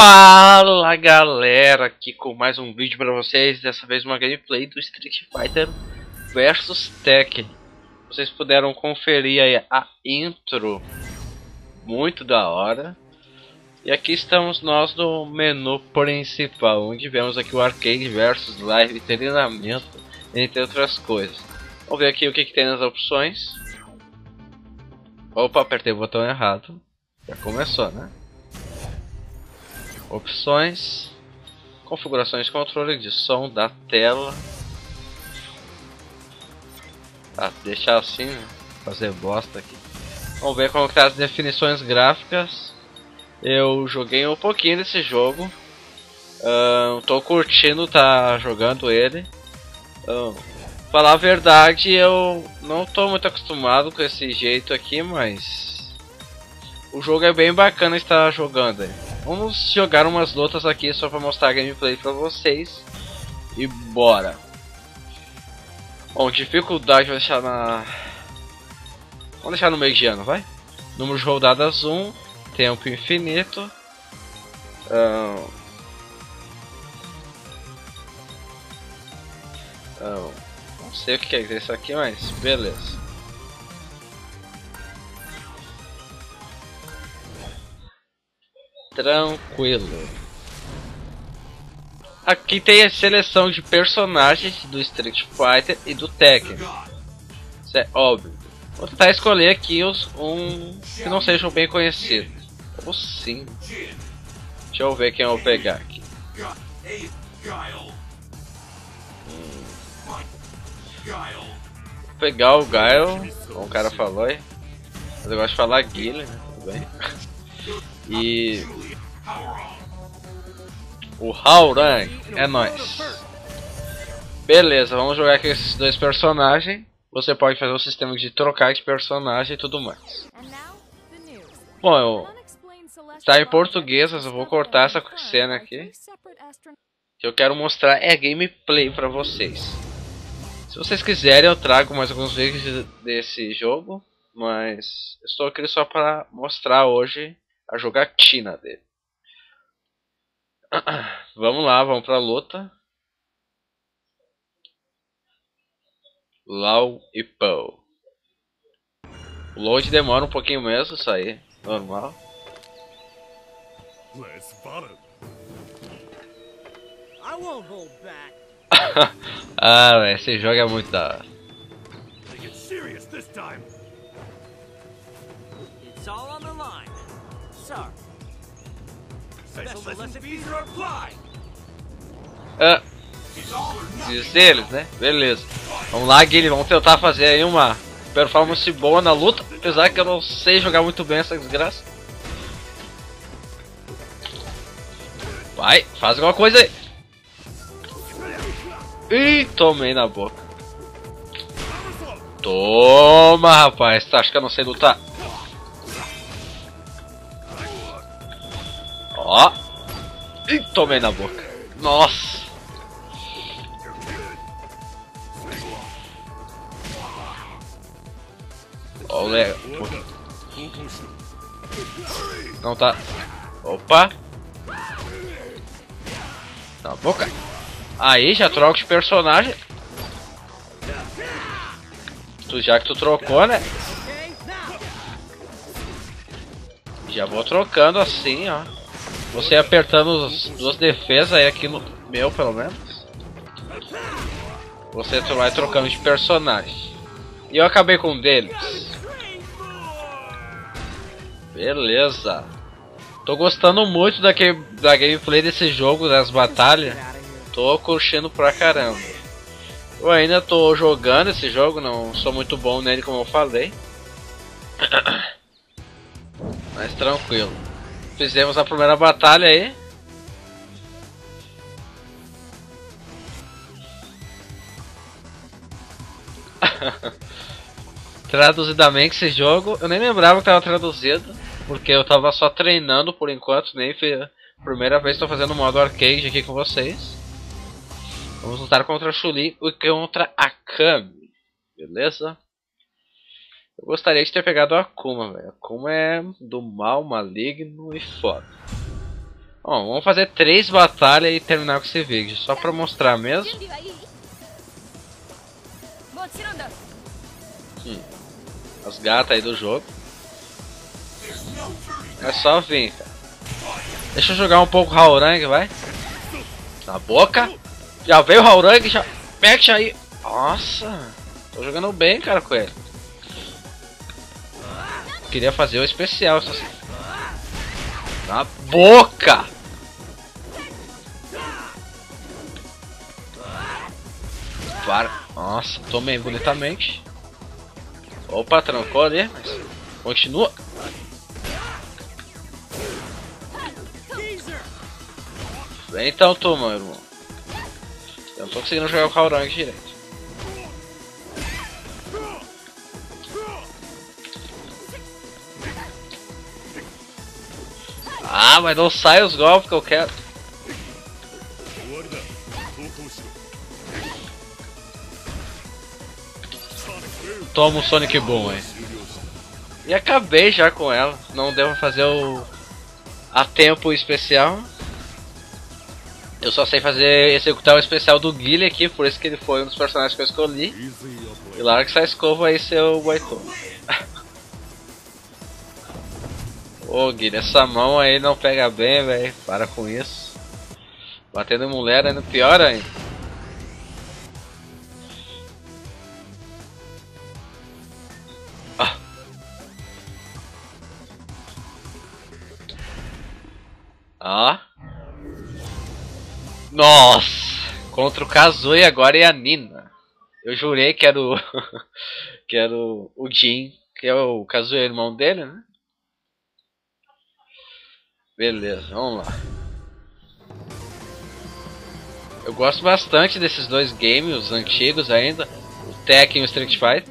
Fala galera, aqui com mais um vídeo pra vocês, dessa vez uma gameplay do Street Fighter vs Tekken. Vocês puderam conferir aí a intro, muito da hora. E aqui estamos nós no menu principal, onde vemos aqui o arcade versus live, treinamento, entre outras coisas. Vamos ver aqui o que tem nas opções. Opa, apertei o botão errado, já começou, né? Opções, configurações de controle de som da tela. Deixar assim, né? Fazer bosta aqui. Vamos ver como está as definições gráficas. Eu joguei um pouquinho desse jogo. Tô curtindo tá jogando ele. Falar a verdade, eu não tô muito acostumado com esse jeito aqui, mas o jogo é bem bacana estar jogando aí. Vamos jogar umas lutas aqui só para mostrar a gameplay para vocês. E bora! Bom, dificuldade vou deixar na... Vamos deixar no mediano, vai? Número de rodadas 1. Tempo infinito. Não sei o que é isso aqui, mas beleza. Tranquilo. Aqui tem a seleção de personagens do Street Fighter e do Tekken. Isso é óbvio. Vou tentar escolher aqui que não sejam bem conhecidos. Ou sim. Deixa eu ver quem eu vou pegar aqui. Vou pegar o Guile, como o cara falou aí. Mas eu gosto de falar Guile, né? Tudo bem. E o Howrang, é nóis. Beleza, vamos jogar aqui esses dois personagens. Você pode fazer o sistema de trocar de personagem e tudo mais. Bom, tá em português, mas eu vou cortar essa cena aqui. O que eu quero mostrar é gameplay pra vocês. Se vocês quiserem eu trago mais alguns vídeos desse jogo, mas eu estou aqui só para mostrar hoje a jogatina dele. Vamos lá, vamos pra luta. Law e Poe. O load demora um pouquinho mesmo, isso aí, normal. Esse jogo é muito da hora. Diz eles, né? Beleza. Vamos lá, Guilherme. Vamos tentar fazer aí uma performance boa na luta. Apesar que eu não sei jogar muito bem essa desgraça. Vai, faz alguma coisa aí. Ih, tomei na boca. Toma, rapaz. Acho que eu não sei lutar. Ó. Ih, tomei na boca. Nossa. Olha. Não tá. Opa. Na boca. Aí, já troca de personagem. Já que tu trocou, né? Já vou trocando assim, ó. Você apertando as duas defesas aí aqui no meu, pelo menos. Você vai trocando de personagem. E eu acabei com um deles. Beleza. Tô gostando muito da gameplay desse jogo, das batalhas. Tô curtindo pra caramba. Eu ainda tô jogando esse jogo, não sou muito bom nele como eu falei. Mas tranquilo. Fizemos a primeira batalha aí. Traduzidamente esse jogo, eu nem lembrava que tava traduzido, porque eu tava só treinando por enquanto, nem foi a primeira vez que tô fazendo modo arcade aqui com vocês. Vamos lutar contra a Chun-Li e contra a Kami, beleza? Eu gostaria de ter pegado a Akuma, velho. A Akuma é do mal, maligno e foda. Bom, vamos fazer 3 batalhas e terminar com esse vídeo. Só pra mostrar mesmo. As gatas aí do jogo. É só vir, cara. Deixa eu jogar um pouco o Hwoarang, vai. Na boca. Já veio o Hwoarang, já mete aí. Nossa, tô jogando bem, cara, com ele. Queria fazer o especial. Na boca. Para. Nossa, tomei bonitamente. Opa, trancou ali, mas continua. Vem então tu, meu irmão. Eu não tô conseguindo jogar o Hwoarang direito. Ah, mas não sai os golpes que eu quero. Toma um Sonic Boom aí. E acabei já com ela. Não devo fazer o a tempo especial. Eu só sei executar o especial do Guile aqui, por isso que ele foi um dos personagens que eu escolhi. E larga essa escova aí, seu Boitô. Ô Guile, essa mão aí não pega bem, velho. Para com isso. Batendo em mulher ainda pior ainda. Ah. Ah. Nossa! Contra o Kazooie agora é a Nina. Eu jurei que era o que era o Jin, que é o Kazooie, é o irmão dele, né? Beleza, vamos lá. Eu gosto bastante desses dois games, os antigos ainda, o Tekken e o Street Fighter.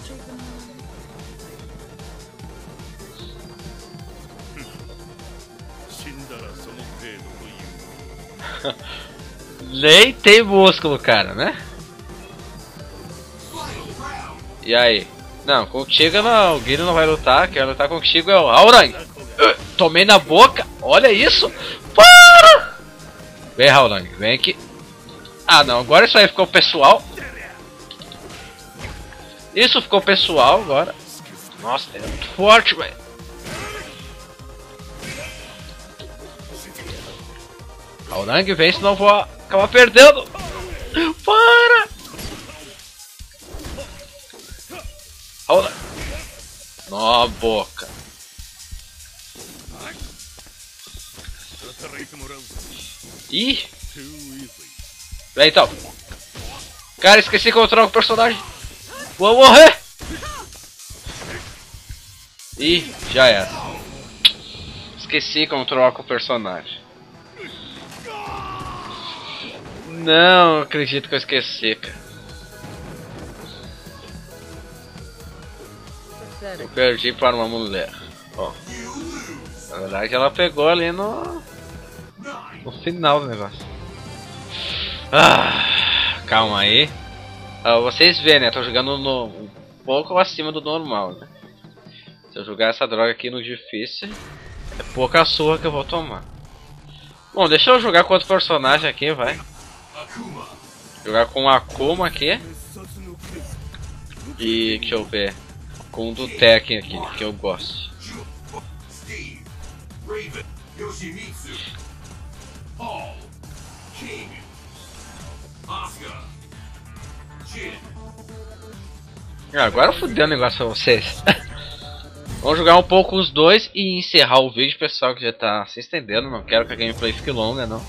Nem tem músculo, cara, né? E aí? Não, contigo não, o Guilherme não vai lutar, quem vai lutar contigo é o Hwoarang. Tomei na boca, olha isso! Para! Vem, Hwoarang, vem aqui. Ah não, agora isso aí ficou pessoal. Isso ficou pessoal agora. Nossa, é muito forte, velho. Hwoarang, vem, senão eu vou acabar perdendo. Para! Hwoarang. Na boca. Ih! Vem então. Cara, esqueci que eu troco o personagem. Vou morrer! Ih, já era. Esqueci que eu troco o personagem. Não acredito que eu esqueci, cara. Eu perdi para uma mulher. Ó. Na verdade ela pegou ali no final do negócio. Ah, calma aí. Ah, vocês veem, né? Tô jogando um pouco acima do normal, né? Se eu jogar essa droga aqui no difícil, é pouca surra que eu vou tomar. Bom, deixa eu jogar com outro personagem aqui, vai. Jogar com o Akuma aqui. E deixa eu ver. Com o do Tekken aqui, que eu gosto. Agora fudeu o negócio pra vocês. Vamos jogar um pouco os dois e encerrar o vídeo, pessoal, que já tá se estendendo. Não quero que a gameplay fique longa, não.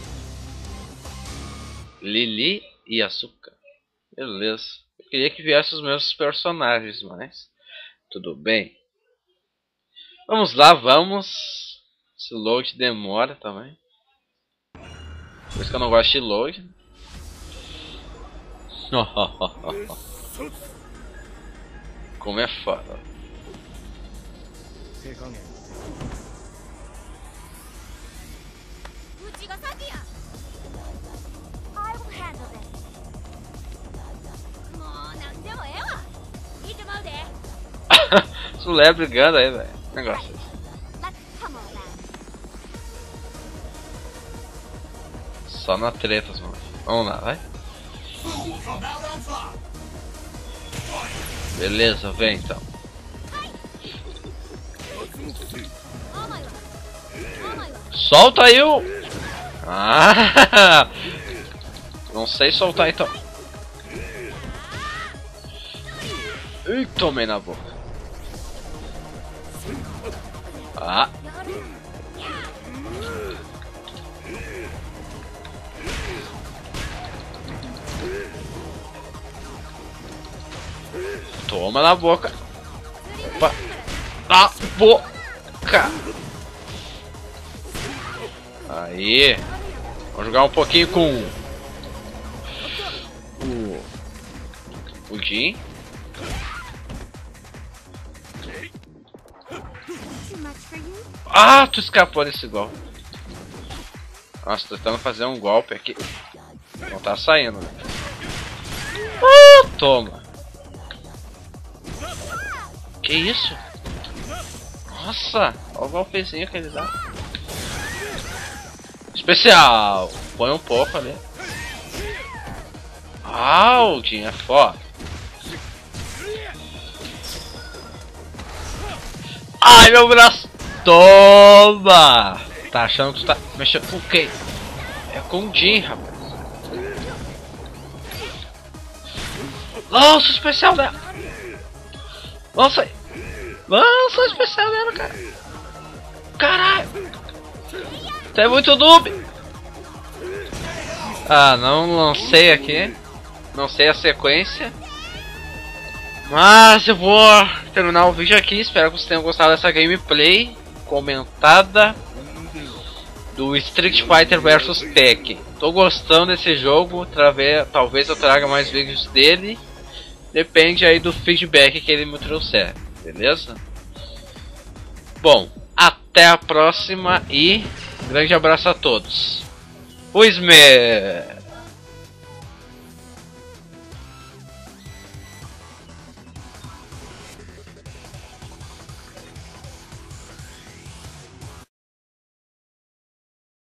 Lili e Asuka. Beleza. Eu queria que viesse os mesmos personagens, mas tudo bem. Vamos lá, vamos. Esse load demora também. Por isso que eu não gosto de load. Como é foda. Sulé brigando aí, velho. Negócio. Só na treta, mano. Vamos lá, vai. Beleza, vem então. Solta aí o... Ah! Não sei soltar então. Ih, tomei na boca. Ah! Toma na boca. Opa! Na boca! Aí! Vamos jogar um pouquinho com o Jin. Ah, tu escapou desse golpe. Nossa, tô tentando fazer um golpe aqui. Não tá saindo. Toma. Que isso? Nossa, olha o golpezinho que ele dá. Especial. Põe um pouco ali. Ah, o Jin é foda. Ai, meu braço. Toma! Tá achando que tu tá mexendo com quem? É com o Jin, rapaz. Lança o especial dela! Lança aí! Lança o especial dela, cara! Caralho! Tu é muito noob! Ah, não lancei aqui. Não sei a sequência. Mas eu vou terminar o vídeo aqui. Espero que vocês tenham gostado dessa gameplay comentada do Street Fighter vs Tekken. Tô gostando desse jogo, talvez eu traga mais vídeos dele. Depende aí do feedback que ele me trouxer, beleza? Bom, até a próxima e grande abraço a todos. Fui,